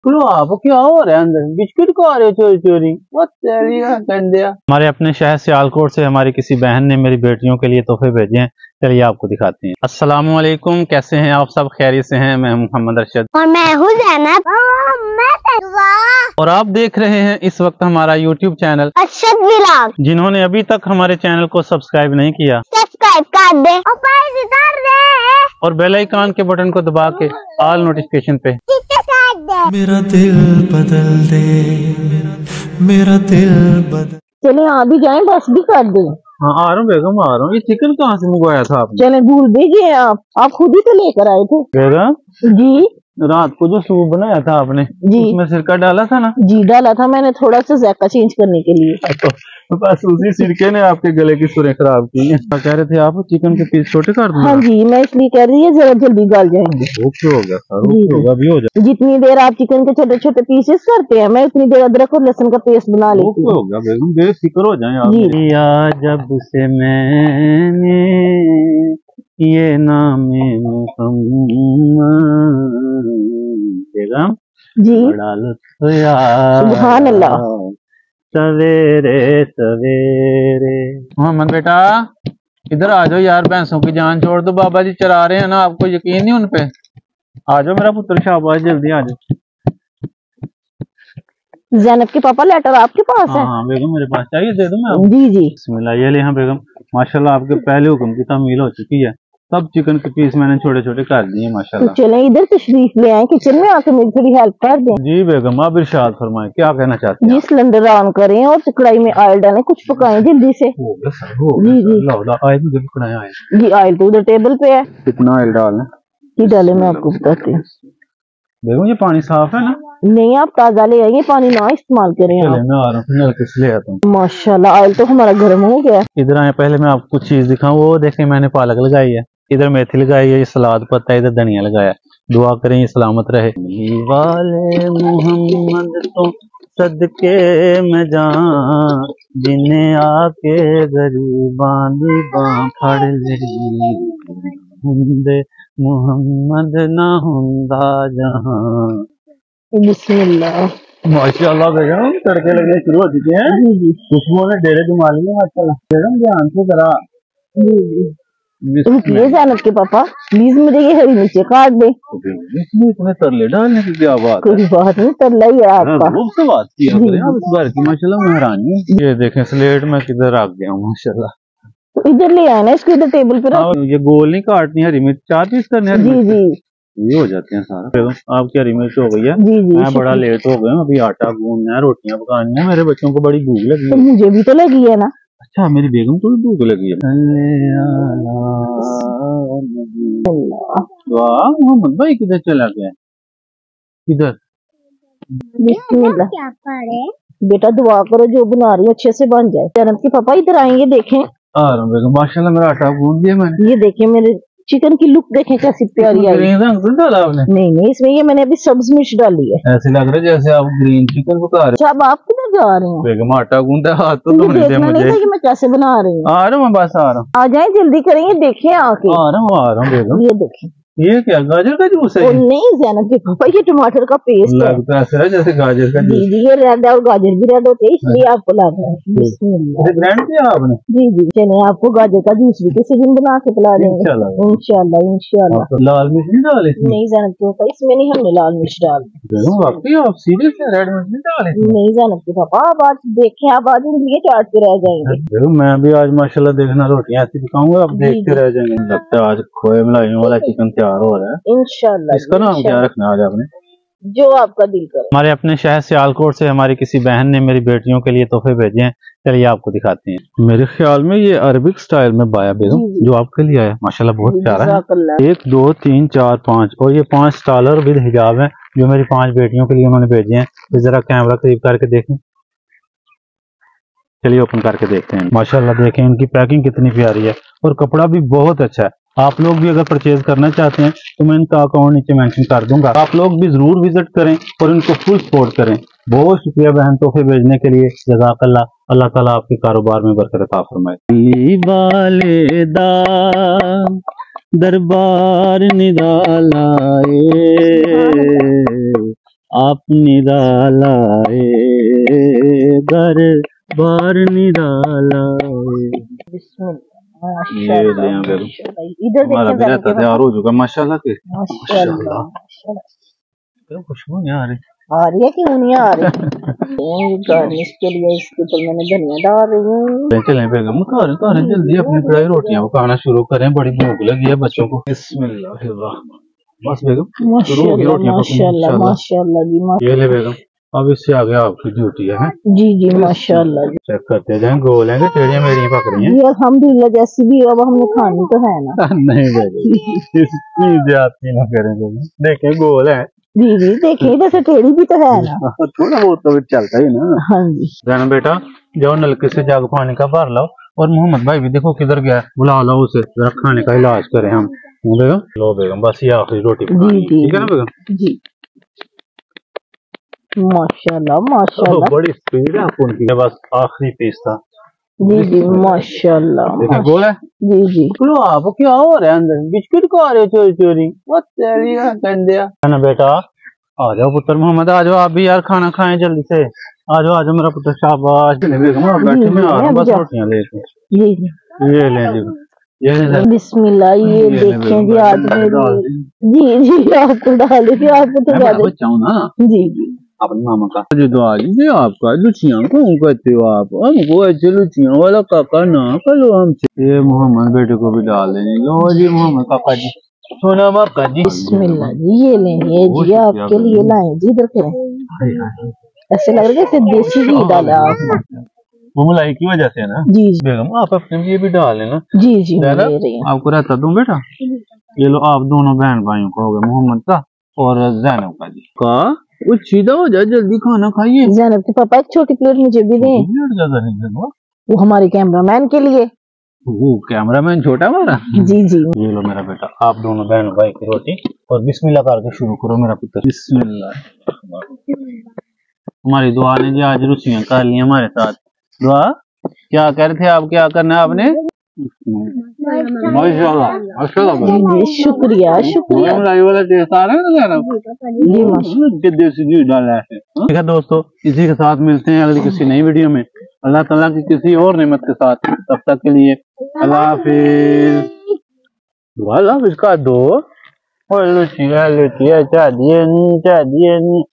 आप क्या हो रहा है अंदर? बिस्किट खा रहे हो चोरी चोरी? वो तेरी कर दिया। हमारे अपने शहर सियालकोट से हमारी किसी बहन ने मेरी बेटियों के लिए तोहफे भेजे हैं। चलिए आपको दिखाते हैं। अस्सलाम वालेकुम, कैसे हैं आप सब? खैरियत से हैं? मैं मोहम्मद अरशद और मैं हूँ ज़ैनब और आप देख रहे हैं इस वक्त हमारा यूट्यूब चैनल अरशद व्लॉग। जिन्होंने अभी तक हमारे चैनल को सब्सक्राइब नहीं किया, सब्सक्राइब कर दे और प्राइस इधर दे और बेल आइकन के बटन को दबा के ऑल नोटिफिकेशन पे मेरा दिल बदल दे, मेरा दिल बदल। चले आप भी जाएं, बस भी कर दें। हाँ आ रहा हूँ बेगम, आ रहा हूँ। ये चिकन कहाँ से मंगवाया था आपने? चले भूल भी गए आप खुद ही तो लेकर आए थे। बेगम, जी रात को जो सूप बनाया था आपने, जी उसमें सिरका डाला था ना? जी डाला था मैंने, थोड़ा सा जायका चेंज करने के लिए। तो बस उसी सिरके ने आपके गले की सुरें खराब की हैं। क्या कह रहे थे आप? चिकन के पीस छोटे कर दूंगा? हाँ जी, मैं इसलिए कह रही है जरा जल्दी गल जाएंगे। ओके हो गया सर, जी, ओके होगा, अभी हो जाए। जितनी देर आप चिकन के छोटे छोटे पीसेस करते हैं, मैं उतनी देर अदरक और लहसुन का पेस्ट बना लेती ओके हूँ। हो गया बेगम, बेफिक्र हो जाए आप। जी। या जब से मैंने ये नामे मुहम्मद बेगम जी बड़ा लुत्फ यार, सुभान अल्लाह। सवेरे सवेरे। मोहम्मद बेटा इधर आ जाओ यार, भैंसों की जान छोड़ दो। बाबा जी चरा रहे हैं ना, आपको यकीन नहीं उन पे? आ जाओ मेरा पुत्र, शाबाश, जल्दी आ जाओ। ज़ैनब के पापा लेटर आपके पास है? हाँ बेगम मेरे पास, चाहिए दे दूं मैं आपको? जी जी बिस्मिल्लाह, ये ले। हाँ बेगम, माशाल्लाह आपके पहले हुक्म की तामील हो चुकी है। सब चिकन के पीस मैंने छोटे छोटे कर दिए तो माशाल्लाह। चलें इधर तशरीफ ले आए, किचन में आके मेरी थोड़ी हेल्प कर दें। जी बेगम, आप इरशाद फरमाएं, क्या कहना चाहते हैं? जी सिलेंडर ऑन करें और कढ़ाई में ऑयल डालें, कुछ पकाएं जल्दी से। हो गया सर, हो गया जी सर। जी लाओ लाओ, आयल मुझे पकड़ाया है। जी ऑयल तो उधर टेबल पे है। कितना ऑयल डालना? जी डाले, मैं आपको बताती हूँ। बेगम ये पानी साफ है ना? नहीं, आप ताजा ले आइए, पानी ना इस्तेमाल करें चले आप। मैं आ रहा हूँ, फिर नलके से ले आता हूँ। माशाल्लाह ऑयल तो हमारा गर्म हो गया। इधर आए, पहले मैं आपको कुछ चीज दिखाऊं। वो देखें, मैंने पालक लगाई है, इधर मेथी लगाई है, ये सलाद पत्ता है, इधर धनिया लगाया। दुआ करें ये सलामत रहे। वाले मोहम्मद तो सदके में जान, जिन्हें आके गरीबां दी बां फड़ ली, हुंदे मोहम्मद ना हुंदा जहां। बिस्मिल्लाह। माशाल्लाह बेगम, तड़के लगने शुरू हो चुके हैं। जी जी खुशबू ने डेरे जुमा लिए माशाल्लाह। बेगम ध्यान से जरा। जी जी रुकिए ज़ैनब के पापा, प्लीज मुझे ये हरी मिर्ची काट दे। इसमें इतने तरले डालने की क्या बात है? कोई बात नहीं, तरला ही है आपका। रूप से बात किया करें आप इस बार की, माशाल्लाह मेहरानी है। ये देखें स्लेट में किधर रख गया हूँ माशाल्लाह। तो इधर ले आए ना, इसको इधर टेबल पे रख। ये गोल नहीं काटनी, हरी मिर्च 4 पीस करने हरी जी मिर्च। जी ये हो जाते हैं सारा। बेगम आपकी हरी मिर्च हो गई है। जी जी मैं बड़ा लेट हो गया हूँ, अभी आटा गूंदना है, रोटियां पकानी है, मेरे बच्चों को बड़ी भूख लगी तो है। मुझे भी तो लगी है ना। अच्छा मेरी बेगम को भी भूख लगी है। वाह, मोहम्मद भाई किधर चला गया? किधर? बिस्मिल्लाह। क्या पड़े? बेटा दुआ करो जो बना रही हो अच्छे से बन जाए। ज़ैनब के पापा इधर आएंगे, देखें आ रहा हूँ बेगम, माशाल्लाह मेरा आटा गूंद दिया मैंने। ये देखें, मेरे चिकन की लुक देखें कैसी प्यारी आई। ग्रीन रंग तो डाला आपने? नहीं इसमें ये मैंने अभी सब्ज मिर्च डाली है। ऐसे लग रहा है जैसे आप ग्रीन चिकन पका रहे अच्छा अब आप किधर जा रहे हैं? हो। बेगम आटा गूंदा, हाथ तो मुझे धोने दे देखना नहीं मुझे। था कि मैं कैसे बना रही हूँ। आ रहा हूँ मैं, बस आ रहा हूँ। आ जाए जल्दी करें, ये देखें आके। आ रहा हूँ बेगम। ये देखें। ये क्या गाजर का जूस है? और नहीं ज़ैनब के पापा, ये टमाटर का पेस्ट है। लगता है ऐसा है जैसे गाजर का जी जूस। जी ये रेड है और गाजर भी रेड होते हैं, इसलिए आपको लग रहा है। बिस्मिल्लाह। इसे ग्राइंड किया आपने? जी जी चलिए, आपको गाजर का जूस भी किसी दिन बना के पिला देंगे इंशाल्लाह। इंशाल्लाह इंशाल्लाह। तो लाल मिर्च नहीं डाली इसमें? नहीं ज़ैनब के पापा, इसमें नहीं हमने लाल मिर्च डाली। बेगम वाकई आप सीरियस है? रेड मिर्च नहीं डाली? नहीं ज़ैनब के पापा, आप आज देखें, आप आज उंगली चाट के रह जाएंगे। बेगम मैं भी आज माशाल्लाह देखना रोटियां ऐसी पकाऊंगा, आप जी, देखते रह जाएंगे। लगता है आज खोए मलाइयों वाला चिकन तैयार हो रहा है। इंशाल्लाह। इसका नाम क्या रखना है आज आपने? जो आपका दिल करे। हमारे अपने शहर सियालकोट से हमारी किसी बहन ने मेरी बेटियों के लिए तोहफे भेजे हैं। चलिए आपको दिखाते हैं। मेरे ख्याल में ये अरबिक स्टाइल में बाया बेगम जी, जी। जो आपके लिए आया, माशाल्लाह बहुत प्यारा है। जज़ाकल्लाह। 1 2 3 4 5 और ये 5 स्टालर विद हिजाब है जो मेरी 5 बेटियों के लिए उन्होंने भेजे हैं। तो जरा कैमरा करीब करके देखें। चलिए ओपन करके देखते हैं। माशाल्लाह देखें इनकी पैकिंग कितनी प्यारी है और कपड़ा भी बहुत अच्छा है। आप लोग भी अगर परचेज करना चाहते हैं तो मैं इनका अकाउंट नीचे मेंशन कर दूंगा, आप लोग भी जरूर विजिट करें और इनको फुल सपोर्ट करें। बहुत शुक्रिया बहन तोहफे भेजने के लिए, जज़ाकल्लाह। अल्लाह ताला आपके कारोबार में बरकत अता फरमाए। वाले दा दरबार निरालाए, आप निरालाए घर बार निरालाए। ये ले यहाँ पे इधर हमारा देखिए भी रहता तैयार हो चुका माशाल्लाह के। माशाल्लाह क्या खुशबू नहीं आ रही। आ रही है क्यों नहीं आ रही? गार्निश के लिए इसके ऊपर मैंने धनिया डाल रही हूँ। चलें बेगम उतारें जल्दी अपनी कढ़ाई रोटियां पकाना शुरू करें, बड़ी भूख लगी है बच्चों को। बिस्मिल्लाह। बस बेगम शुरू हो गई रोटियां माशाल्लाह माशाल्लाह जी ये ले बेगम अब इससे आगे आपकी ड्यूटी है। जी जी माशाल्लाह जी। चेक करते जाएं गोल हैं कि टेढ़ियां मेढ़ियां पक रही हैं। जी अल्हम्दुलिल्लाह जैसी भी अब हमने खानी तो है ना। नहीं बेगम इसकी ज्यादती ना करें बेगम, देखें गोल है। जी जी देखिए इधर से टेढ़ी भी तो है ना। थोड़ा बहुत तो चलता ही ना। हाँ जी जाना बेटा जाओ नलके से जग पानी का भर लाओ। और मोहम्मद भाई भी देखो किधर गया, बुला लो उसे जरा खाने का इलाज करें हम। बेगम लो बेगम बस ये आखिरी रोटी पकानी, ठीक है ना बेगम जी। माशाल्लाह माशाल्लाह बड़ी स्पीड है आपको उनकी, बस आखिरी पीस था। जी जी माशाल्लाह गोल है जी जी। लो आप क्या हो रहा है अंदर? बिस्किट खा रहे हो चोरी चोरी? वो तेरी का गंदिया। है ना बेटा, आ जाओ पुत्र मोहम्मद, आ जाओ आप भी यार खाना खाएं जल्दी से। आ जाओ मेरा पुत्र, शाबाश। बेगम आप बैठे, मैं आ रहा हूँ बस रोटियां लेके। जी जी ये ले जी, ये ले बिस्मिल्लाह। ये देखें जी आज मेरी जी जी आपको डाली थी, आपको तो ज्यादा बच्चा हूँ ना जी जी। अपने मामा का जी तो आज जी आपका लुचियां कौन कहते हो आप? हमको ऐसे लुचियां वाला काका ना करो हमसे। ये मोहम्मद बेटे को भी डाल देंगे। लो जी मोहम्मद काका जी, सोना काका जी। बिस्मिल्लाह जी ये लेंगे जी आपके लिए लाए जी। इधर करें ऐसे लग रहा है जैसे देसी घी डाला आपने। वो मलाई की वजह से ना जी बेगम आप अपने लिए भी डाल लेना। जी जी मैं ले रही हूँ। आपको रहता दूं बेटा, ये लो आप दोनों बहन भाइयों को हो गया, मोहम्मद का और जैनब का जी का। वो सीधा हो जाए, जल्दी खाना खाइए। जैनब के पापा एक छोटी प्लेट मुझे भी दें, वो हमारे कैमरामैन के लिए। वो कैमरामैन छोटा वाला जी जी। ये लो मेरा बेटा आप दोनों बहन भाई की रोटी, और बिस्मिल्लाह करके शुरू करो मेरा पुत्र। बिस्मिल्लाह। हमारी दुआ ने जी आज रुचियां कर ली हमारे साथ। दुआ क्या कह रहे थे आप, क्या करना है आपने? माशाल्लाह माशाल्लाह जी शुक्रिया शुक्रिया। मलाई वाला टेस्ट आ रहा है ना जी माशाल्लाह, देसी घी डाला है। ठीक है दोस्तों, इसी के साथ मिलते हैं अगली किसी नई वीडियो में, अल्लाह ताला की किसी और नेमत के साथ। तब तक के लिए अल्लाह हाफिज। वाला इसका दो और लुचिया लुचिया चाहिए नहीं चाहिए नहीं।